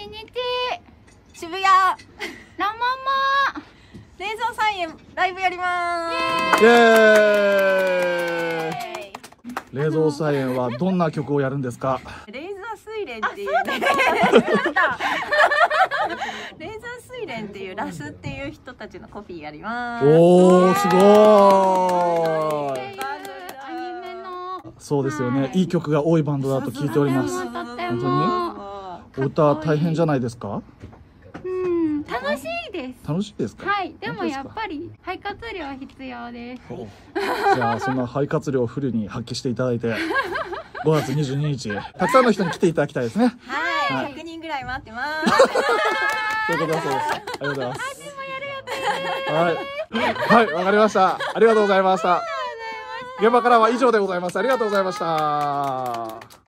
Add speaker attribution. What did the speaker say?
Speaker 1: 日
Speaker 2: 渋谷
Speaker 1: ラ・ママ
Speaker 2: レーザー菜園ライブやりまー
Speaker 3: イエーイ。冷蔵菜園はどんな曲をやるんですか？
Speaker 2: す。レーザー睡蓮っていうね。レーザー睡蓮っていうラスっていう人たちのコピーやります。
Speaker 3: おー、すごーい。
Speaker 1: アニメの
Speaker 3: そうですよね。いい曲が多いバンドだと聞いております。
Speaker 1: とっても
Speaker 3: お歌大変じゃないですか？
Speaker 1: 楽しいです。
Speaker 3: 楽しいですか？
Speaker 1: はい、でもやっぱり肺活量は必要です。
Speaker 3: じゃあそんな肺活量をフルに発揮していただいて5月22日たくさんの人に来ていただきたいですね。
Speaker 2: はい、100人ぐらい待ってます。
Speaker 3: ということだそうです。ありがとうございます。はい、はい、わかりました。ありがとうございました。現場からは以上でございます。ありがとうございました。